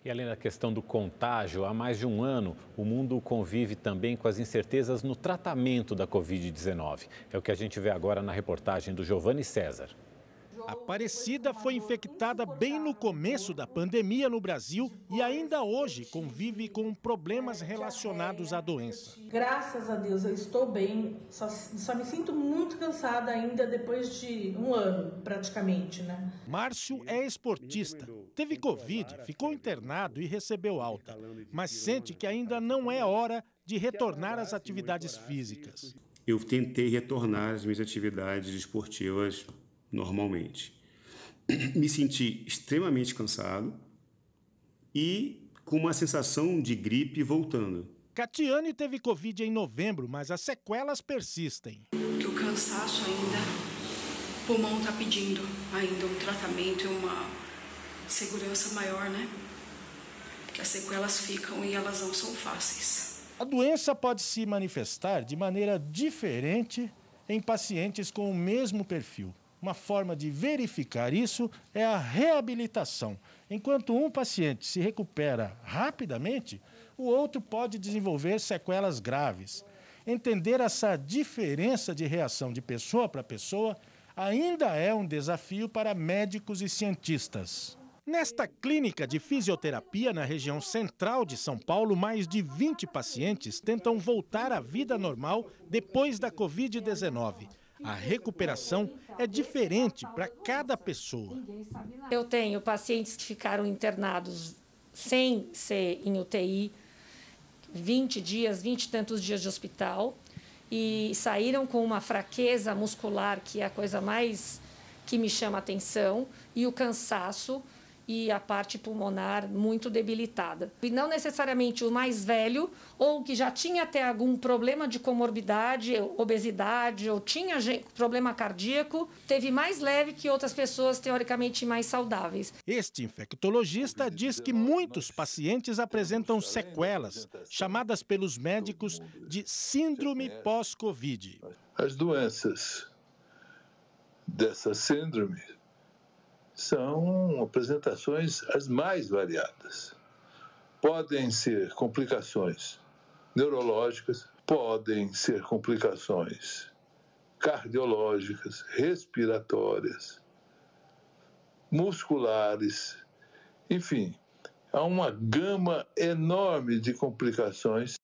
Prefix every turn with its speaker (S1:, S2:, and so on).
S1: E além da questão do contágio, há mais de um ano, o mundo convive também com as incertezas no tratamento da Covid-19. É o que a gente vê agora na reportagem do Giovanni César.
S2: Aparecida foi infectada bem no começo da pandemia no Brasil e ainda hoje convive com problemas relacionados à doença.
S3: Graças a Deus eu estou bem, só me sinto muito cansada ainda depois de um ano praticamente, né?
S2: Márcio é esportista, teve Covid, ficou internado e recebeu alta, mas sente que ainda não é hora de retornar às atividades físicas.
S4: Eu tentei retornar às minhas atividades esportivas normalmente. Me senti extremamente cansado e com uma sensação de gripe voltando.
S2: Catiane teve Covid em novembro, mas as sequelas persistem.
S5: Que o cansaço ainda, o pulmão está pedindo ainda um tratamento e uma segurança maior, né? Porque as sequelas ficam e elas não são fáceis.
S2: A doença pode se manifestar de maneira diferente em pacientes com o mesmo perfil. Uma forma de verificar isso é a reabilitação. Enquanto um paciente se recupera rapidamente, o outro pode desenvolver sequelas graves. Entender essa diferença de reação de pessoa para pessoa ainda é um desafio para médicos e cientistas. Nesta clínica de fisioterapia na região central de São Paulo, mais de 20 pacientes tentam voltar à vida normal depois da Covid-19. A recuperação é diferente para cada pessoa.
S6: Eu tenho pacientes que ficaram internados sem ser em UTI, 20 dias, 20 e tantos dias de hospital, e saíram com uma fraqueza muscular, que é a coisa mais que me chama a atenção, e o cansaço e a parte pulmonar muito debilitada. E não necessariamente o mais velho ou que já tinha até algum problema de comorbidade, obesidade ou tinha problema cardíaco, teve mais leve que outras pessoas teoricamente mais saudáveis.
S2: Este infectologista diz que muitos pacientes apresentam sequelas, chamadas pelos médicos de síndrome pós-Covid.
S7: As doenças dessa síndrome são apresentações as mais variadas. Podem ser complicações neurológicas, podem ser complicações cardiológicas, respiratórias, musculares, enfim, há uma gama enorme de complicações.